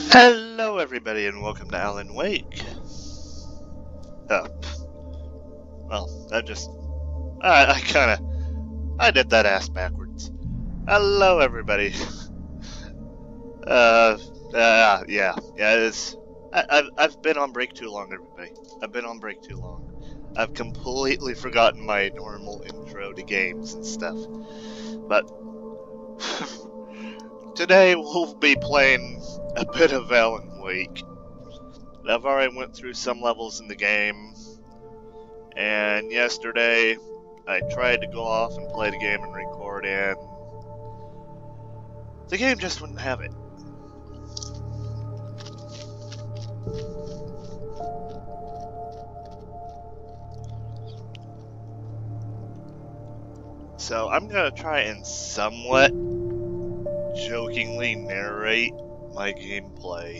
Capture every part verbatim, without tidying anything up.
Hello everybody and welcome to Alan Wake. Oh, well, I just, I, I kinda, I did that ass backwards. Hello everybody. Uh, uh yeah, yeah, it's, I, I've, I've been on break too long, everybody. I've been on break too long. I've completely forgotten my normal intro to games and stuff. But, today we'll be playing a bit of Alan Wake. I've already went through some levels in the game, and yesterday I tried to go off and play the game and record, and the game just wouldn't have it. So I'm gonna try and somewhat jokingly narrate my gameplay.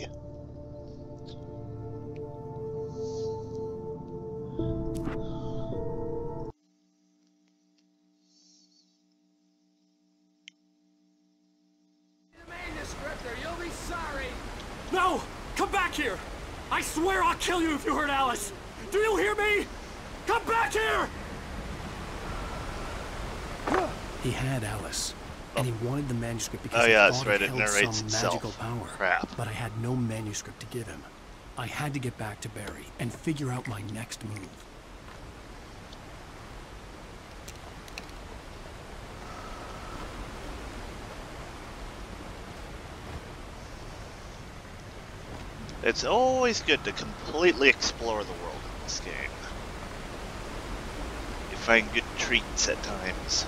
You'll be sorry. No! Come back here! I swear I'll kill you if you hurt Alice! Do you hear me? Come back here! He had Alice, and he wanted the manuscript because Oh he yeah, thought that's right, it it held narrates some itself. magical power. Crap. But I had no manuscript to give him. I had to get back to Barry and figure out my next move. It's always good to completely explore the world in this game. You find good treats at times.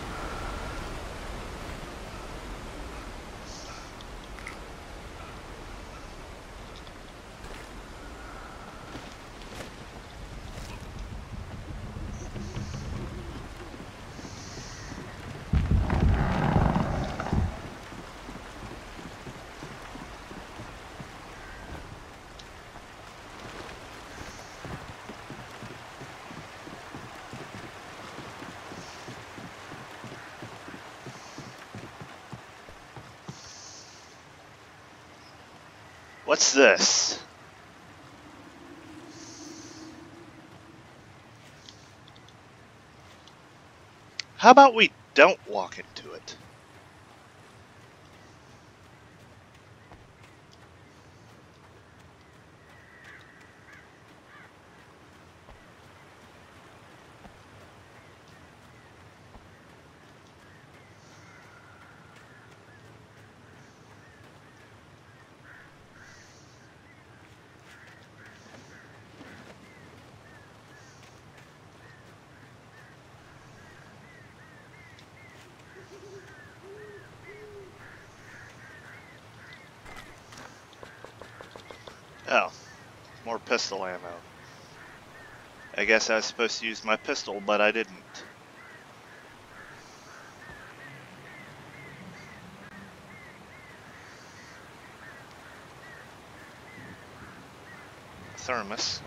What's this? How about we don't walk into it? Oh, more pistol ammo. I guess I was supposed to use my pistol, but I didn't. Thermos.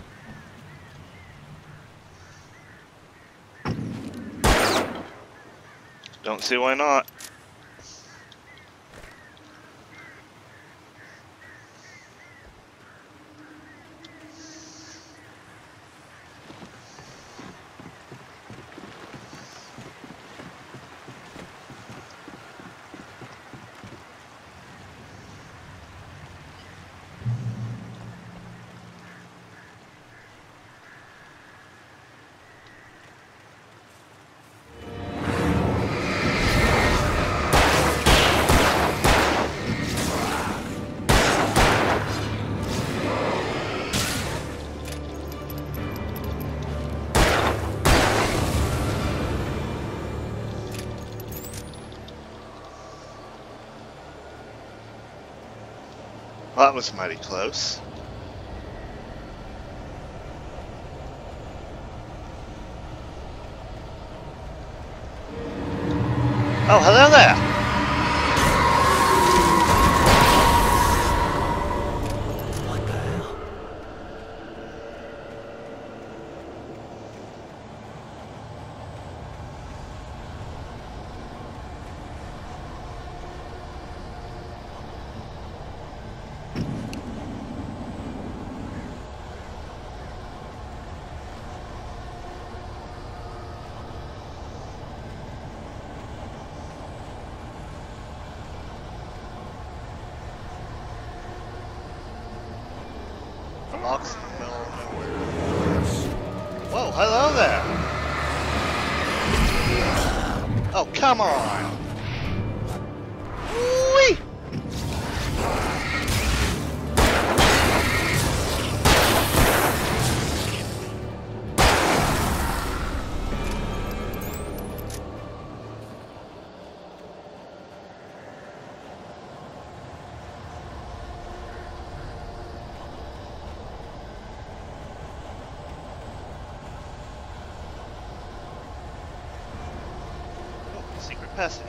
Don't see why not. Well, that was mighty close. Oh, hello there! What the hell? locks in the middle of nowhere. Whoa, hello there! Oh, come on! Whee! Secret passageway.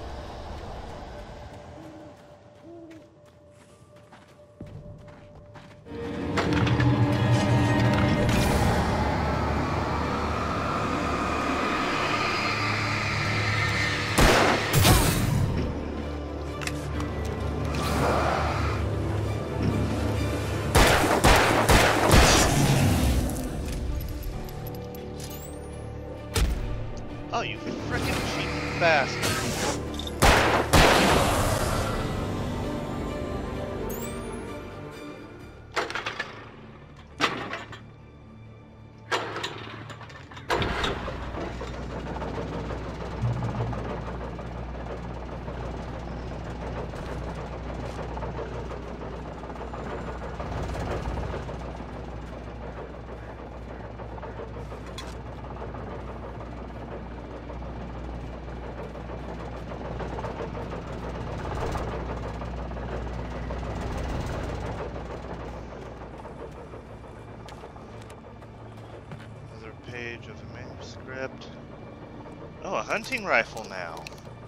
Oh, you frickin' cheap bastard. Page of a manuscript. Oh, a hunting rifle now.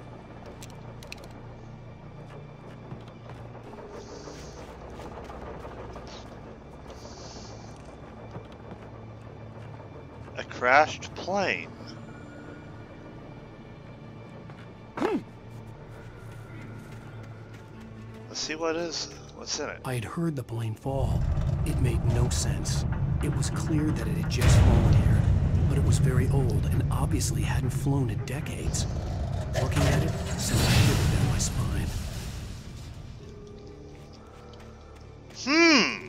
A crashed plane. Let's see what is what's in it. I had heard the plane fall. It made no sense. It was clear that it had just fallen here, but it was very old and obviously hadn't flown in decades. Looking at it sent a shiver down my spine. Hmm.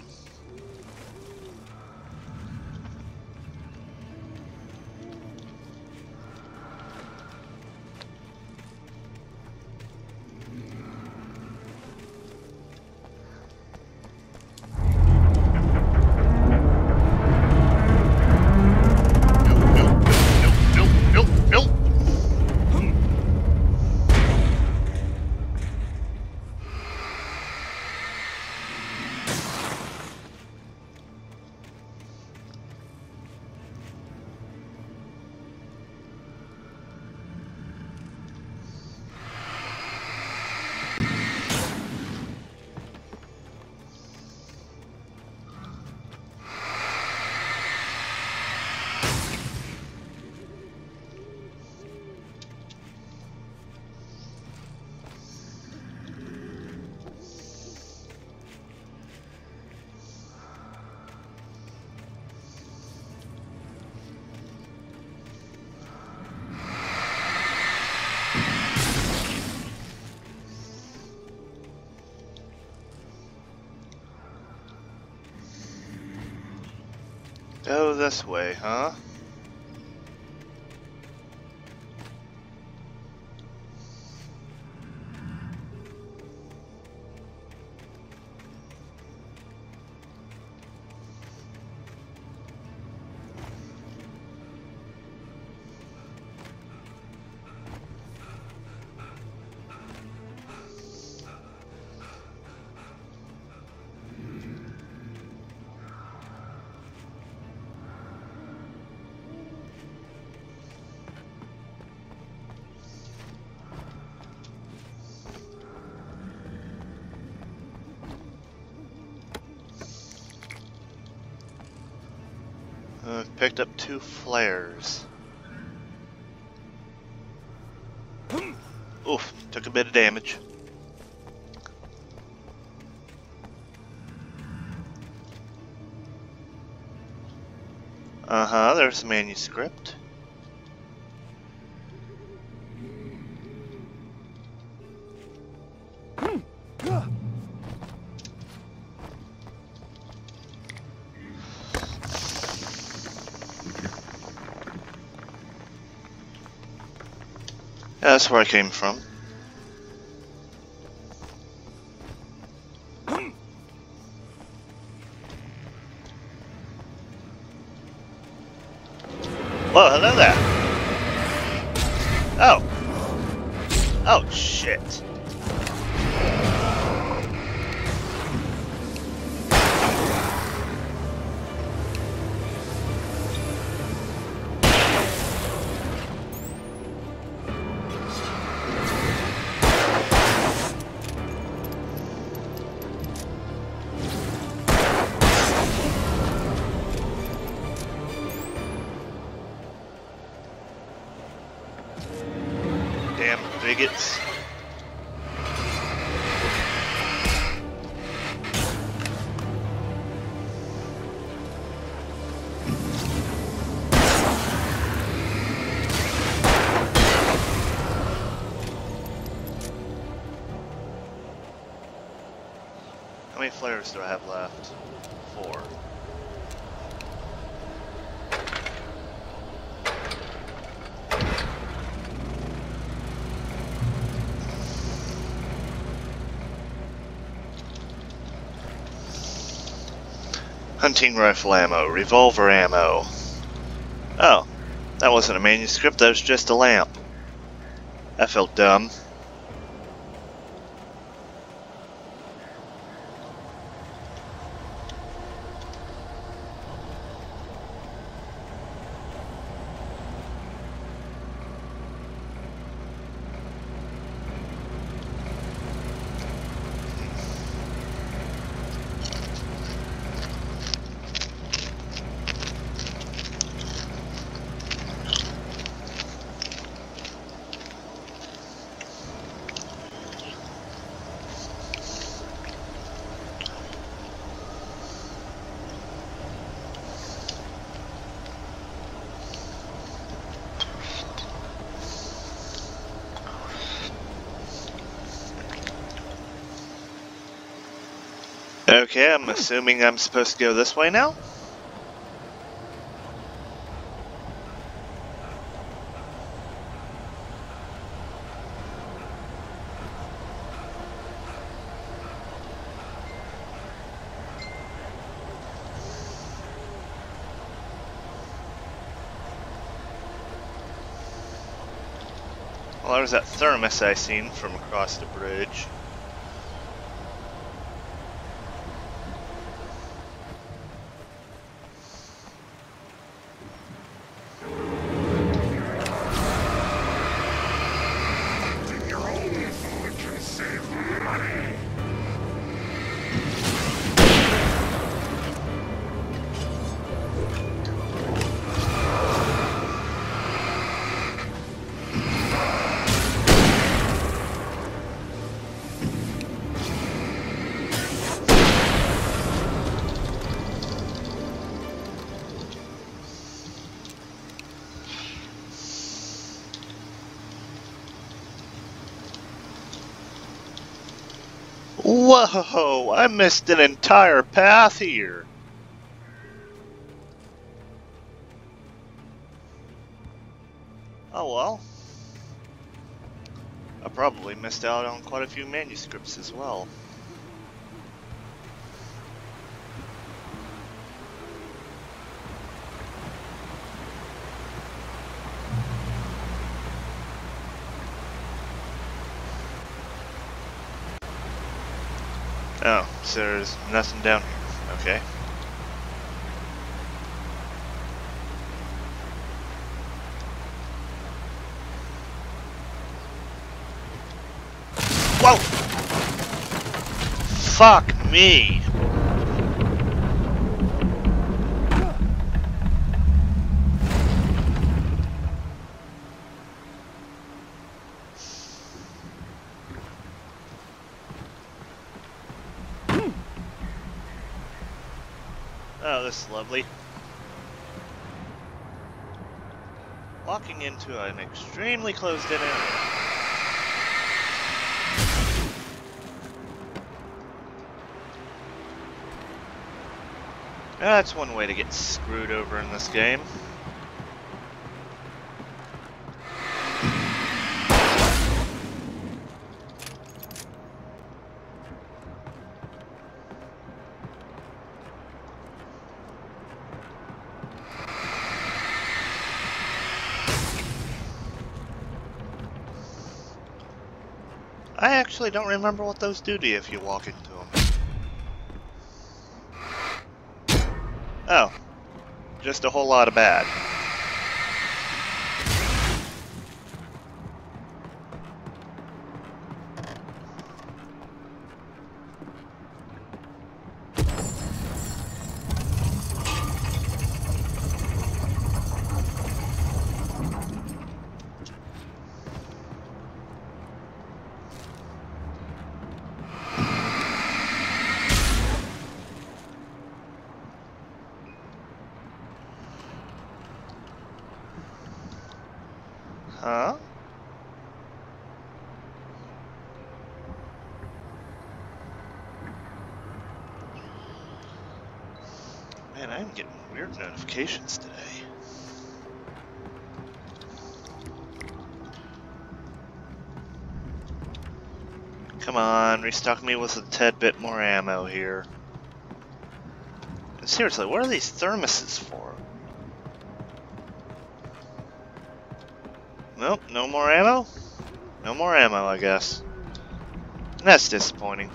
Go this way, huh? I've picked up two flares. Oof, took a bit of damage. Uh-huh, there's a manuscript. Yeah, that's where I came from. Whoa, hello there. Oh. Oh, shit. Damn bigots. How many flares do I have left? Four. Hunting rifle ammo, revolver ammo. Oh, that wasn't a manuscript, that was just a lamp. That felt dumb. Okay, I'm assuming I'm supposed to go this way now? Well, there's that thermos I seen from across the bridge. Whoa, I missed an entire path here. Oh well. I probably missed out on quite a few manuscripts as well. Oh, so there's nothing down here. Okay. Whoa! Fuck me! Oh, this is lovely. Walking into an extremely closed-in area. That's one way to get screwed over in this game. I actually don't remember what those do to you if you walk into them. Oh. Just a whole lot of bad. Huh? Man, I'm getting weird notifications today. Come on, restock me with a tad bit more ammo here. And seriously, what are these thermoses for? Nope, no more ammo? No more ammo, I guess. That's disappointing.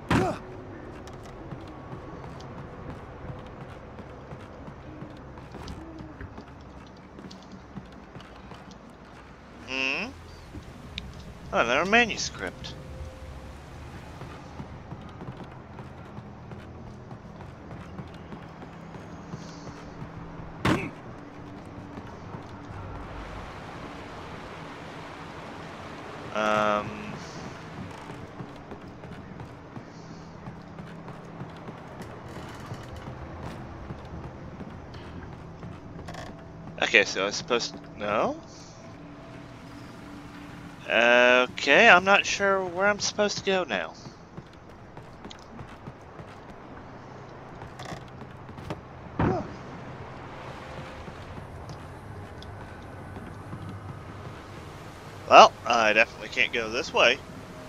Hmm? Oh, another manuscript. Um... Okay, so I was supposed to... No? Okay, I'm not sure where I'm supposed to go now. Well, I definitely can't go this way.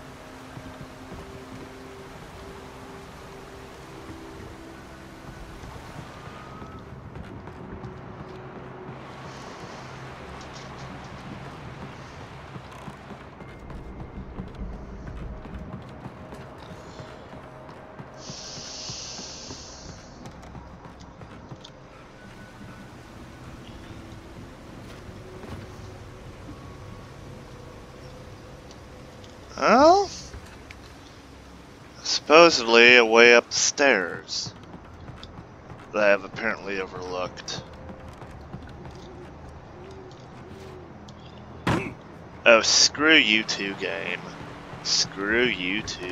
Well, supposedly a way up the stairs that I have apparently overlooked. Oh, screw you two, game. Screw you two.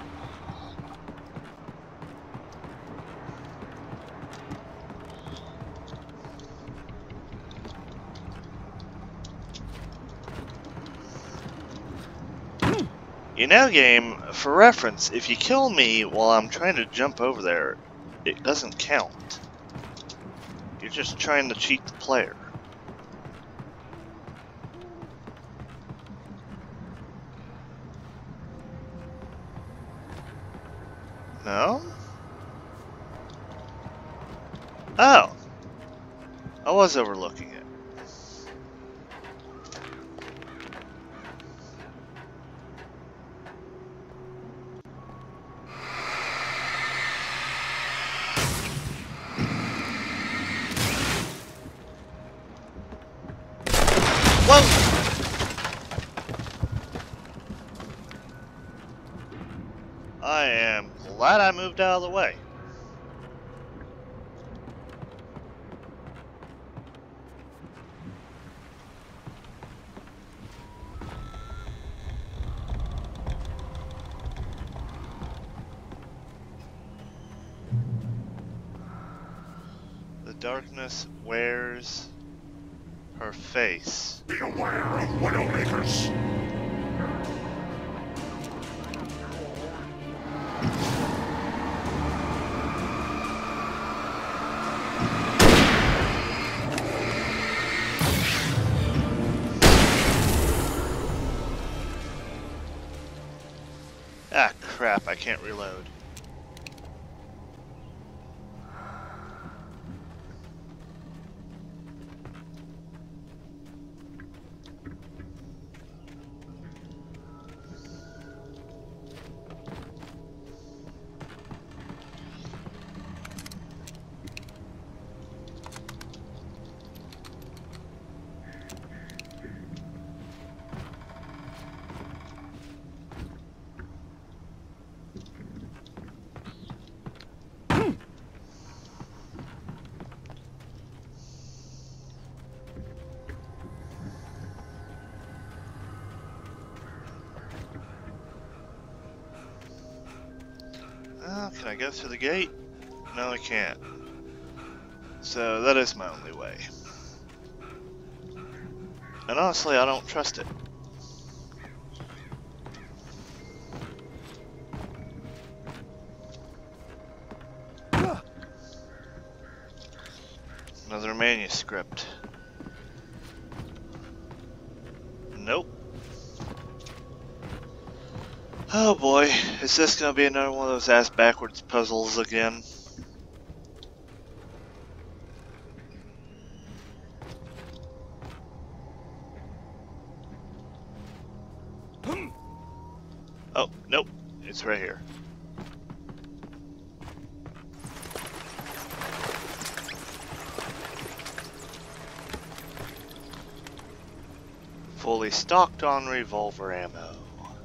You know, game, for reference, if you kill me while I'm trying to jump over there, it doesn't count. You're just trying to cheat the player. No? Oh. I was overlooking it. Whoa! I am glad I moved out of the way. The darkness wears her face. Be aware of Widowmakers. Ah, crap, I can't reload. Oh, can I go through the gate? No, I can't. So that is my only way. And honestly, I don't trust it. Another manuscript. Nope. Oh boy, is this gonna be another one of those ass backwards puzzles again? Oh, nope, it's right here. Fully stocked on revolver ammo.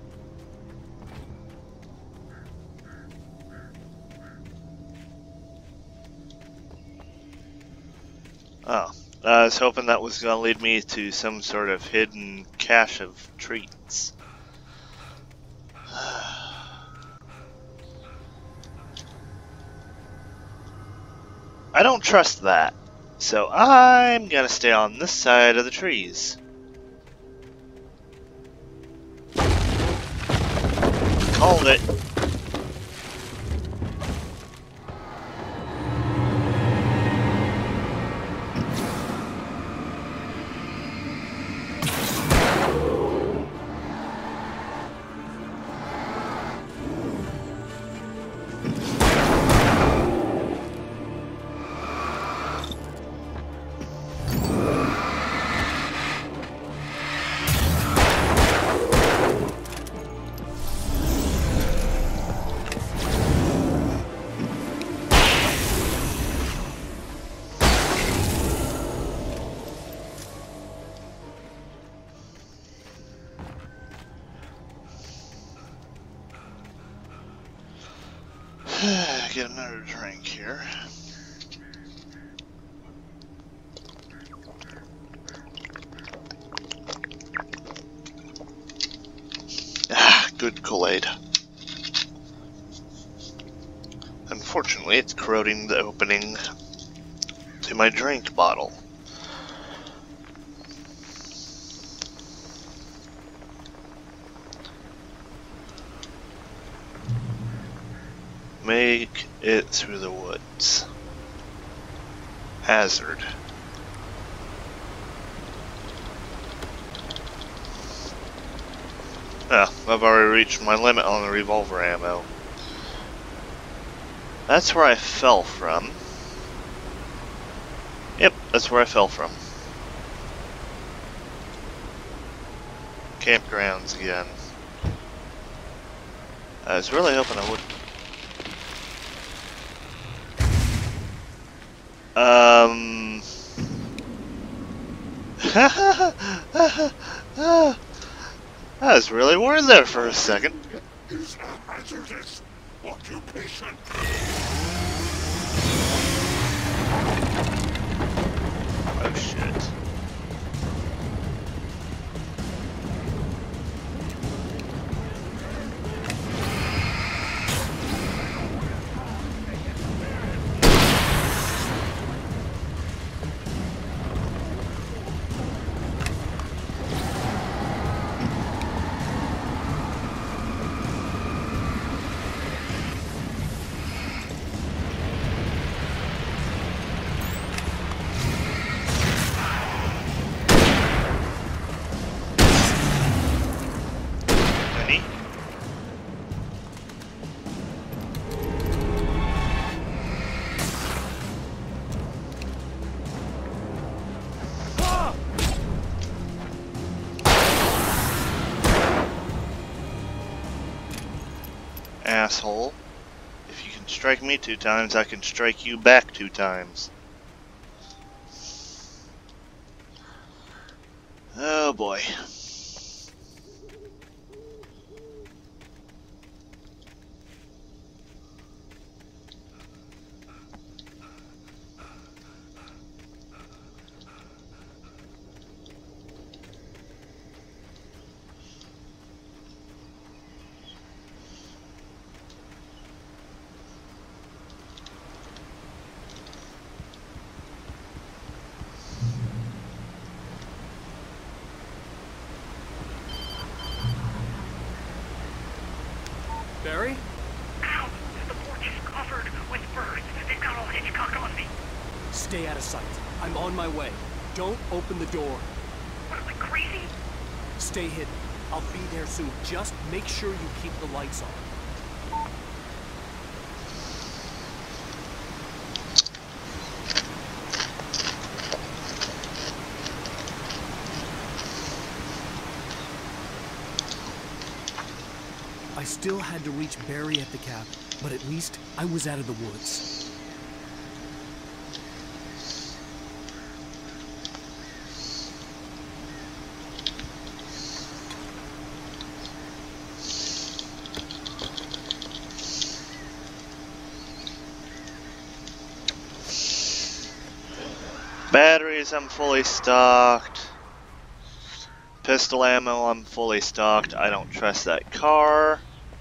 Oh, I was hoping that was going to lead me to some sort of hidden cache of treats. I don't trust that, so I'm gonna stay on this side of the trees. Called it. Get another drink here. Ah, good Kool-Aid. Unfortunately, it's corroding the opening to my drink bottle. Make it through the woods. Hazard. Ah, I've already reached my limit on the revolver ammo. That's where I fell from. Yep, that's where I fell from. Campgrounds again. I was really hoping I would. Um. I was really worried there for a second. Is a hazardous occupation. Oh shit. Asshole. If you can strike me two times, I can strike you back two times. Oh boy. Stay out of sight. I'm on my way. Don't open the door. What, am I crazy? Stay hidden. I'll be there soon. Just make sure you keep the lights on. I still had to reach Barry at the cap, but at least I was out of the woods. Batteries, I'm fully stocked. Pistol ammo, I'm fully stocked. I don't trust that car.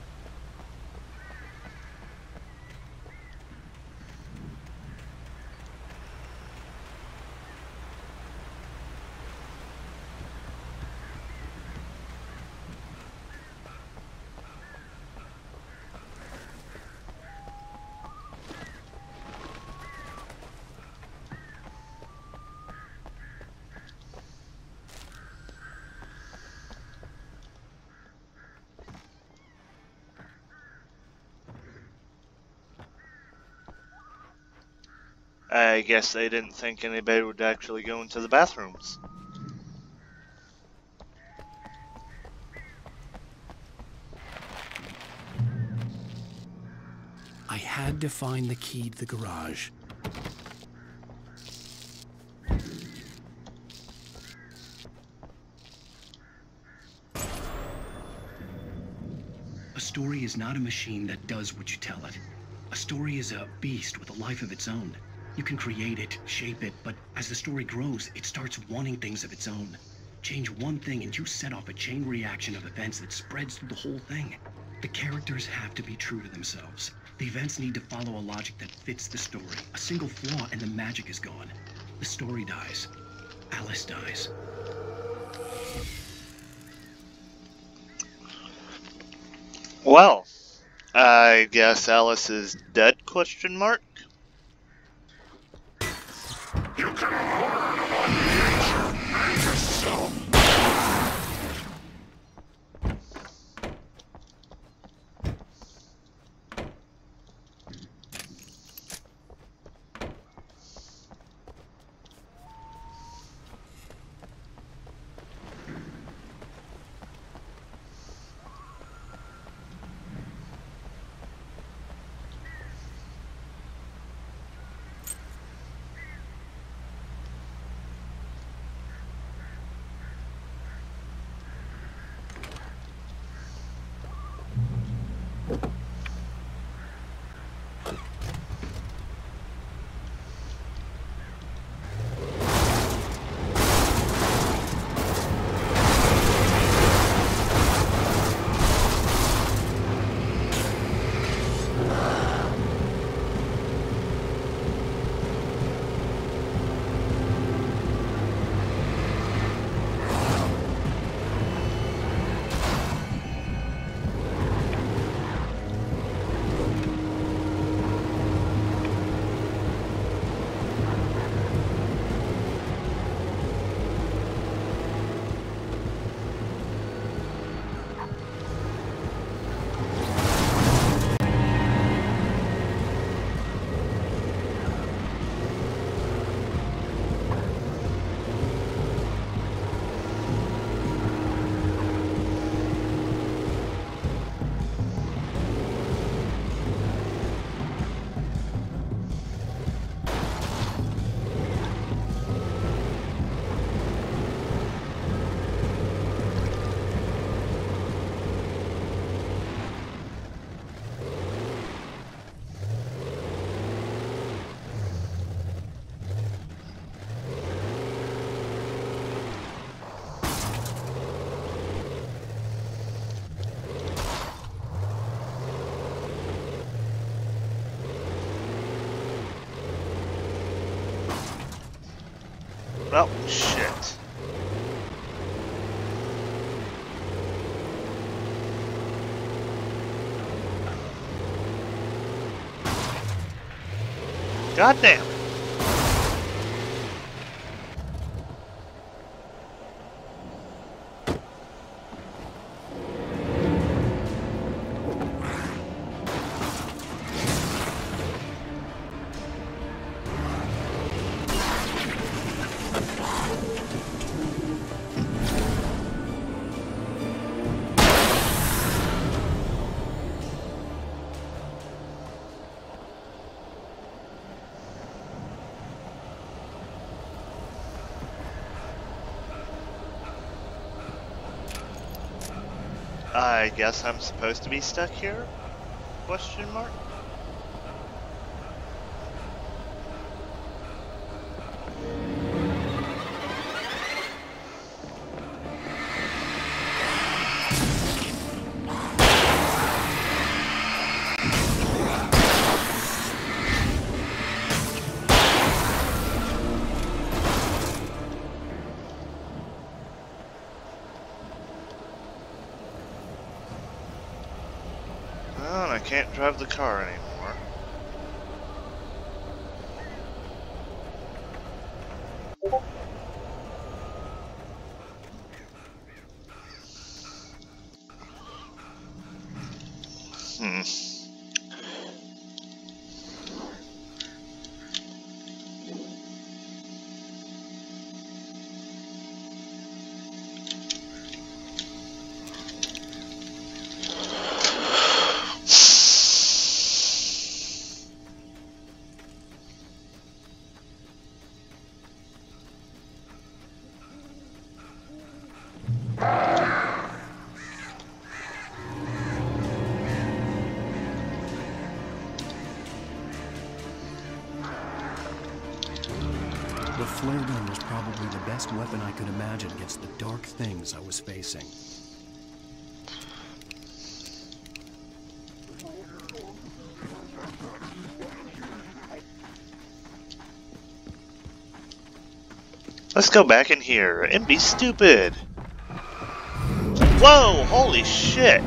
I guess they didn't think anybody would actually go into the bathrooms. I had to find the key to the garage. A story is not a machine that does what you tell it. A story is a beast with a life of its own. You can create it, shape it, but as the story grows, it starts wanting things of its own. Change one thing and you set off a chain reaction of events that spreads through the whole thing. The characters have to be true to themselves. The events need to follow a logic that fits the story. A single flaw and the magic is gone. The story dies. Alice dies. Well, I guess Alice is dead, question mark? You can hold on yourself. Oh, shit. God damn it. I guess I'm supposed to be stuck here? Question mark? Well, I can't drive the car anymore. Hmm. The flare gun was probably the best weapon I could imagine against the dark things I was facing. Let's go back in here and be stupid. Whoa, holy shit.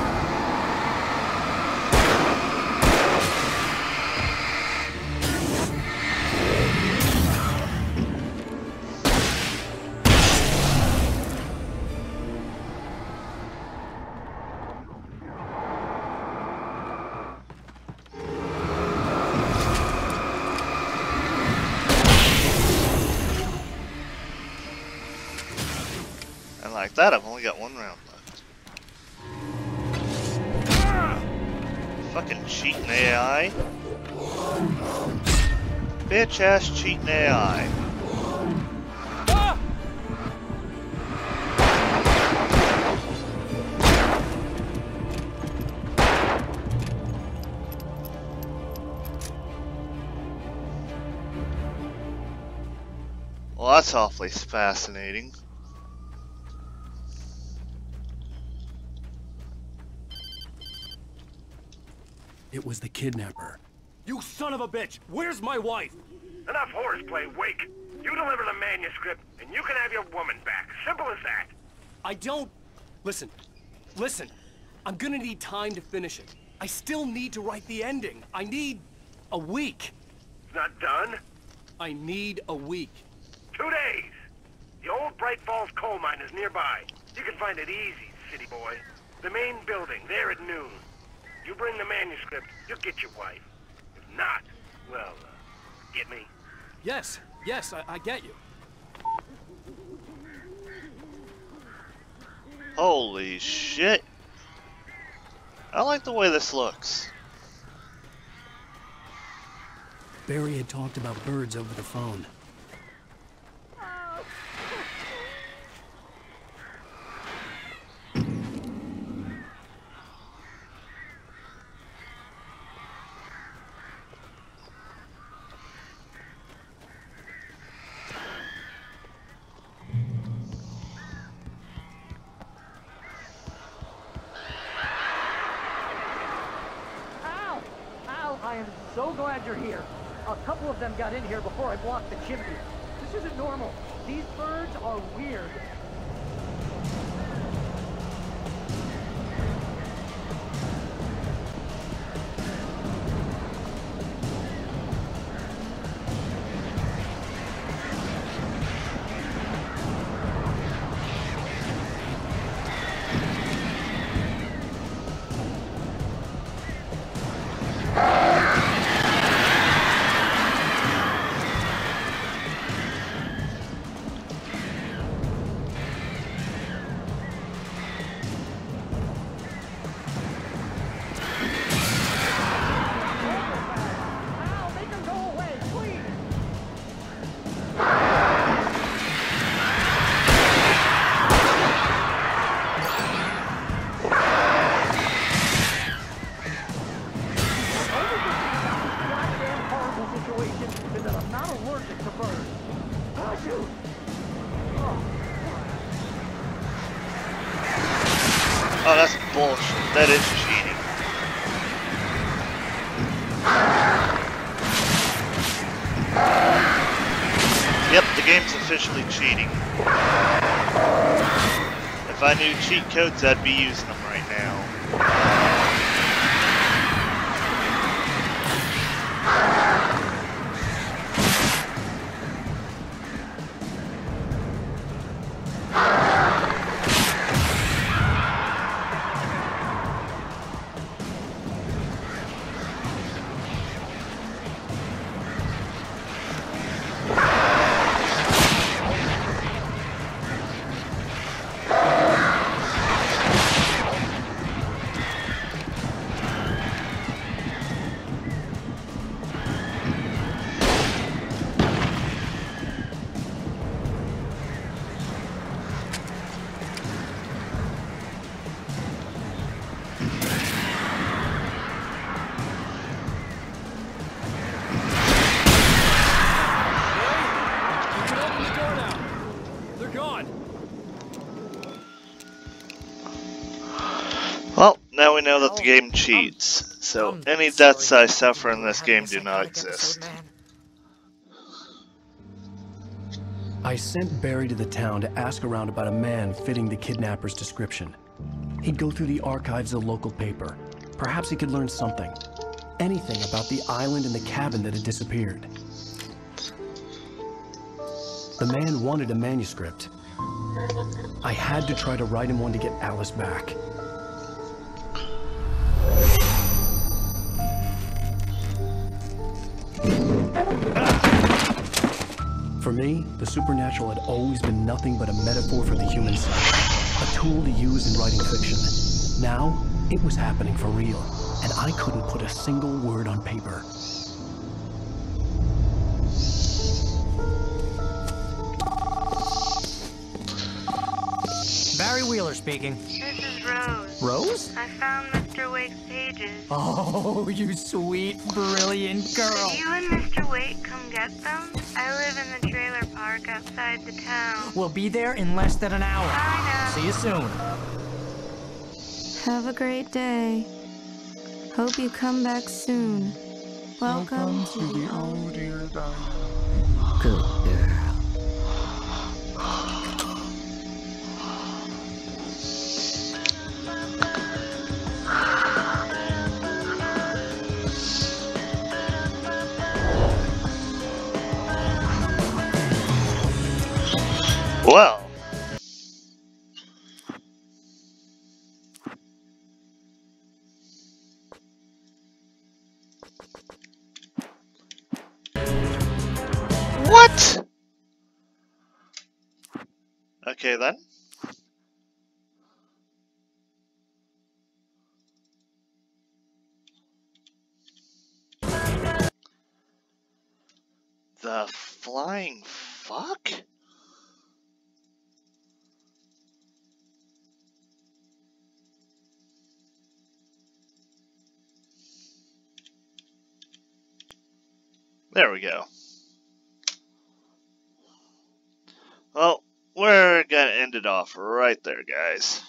And like that, I've only got one round left. Fucking cheating A I. Bitch ass cheating A I. Well, that's awfully fascinating. It was the kidnapper. You son of a bitch! Where's my wife? Enough horseplay, Wake. You deliver the manuscript, and you can have your woman back. Simple as that. I don't... Listen. Listen. I'm gonna need time to finish it. I still need to write the ending. I need... a week. It's not done. I need a week. Two days. The old Bright Falls coal mine is nearby. You can find it easy, city boy. The main building, there at noon. You bring the manuscript, you'll get your wife. If not, well, uh, get me? Yes, yes, I, I get you. Holy shit. I like the way this looks. Barry had talked about birds over the phone. I am so glad you're here. A couple of them got in here before I blocked the chimney. This isn't normal. These birds are weird. situation is that I'm not allergic to birds. Oh, shoot! Oh. Oh, that's bullshit. That is cheating. Yep, the game's officially cheating. If I knew cheat codes, I'd be using them right now. Well, now we know that the game cheats, so any deaths I suffer in this game do not exist. I sent Barry to the town to ask around about a man fitting the kidnapper's description. He'd go through the archives of the local paper. Perhaps he could learn something. Anything about the island and the cabin that had disappeared. The man wanted a manuscript. I had to try to write him one to get Alice back. For me, the supernatural had always been nothing but a metaphor for the human psyche, a tool to use in writing fiction. Now, it was happening for real, and I couldn't put a single word on paper. Barry Wheeler speaking. This is Rose. Rose? I found Mister Wake's pages. Oh, you sweet, brilliant girl. Could you and Mister Wake come get them? I live in the trailer park outside the town. We'll be there in less than an hour. Bye now. See you soon. Have a great day. Hope you come back soon. Welcome, Welcome to the old dear diner. Good girl. Well, what? Okay then. The flying fuck? There we go. Well, we're gonna end it off right there, guys.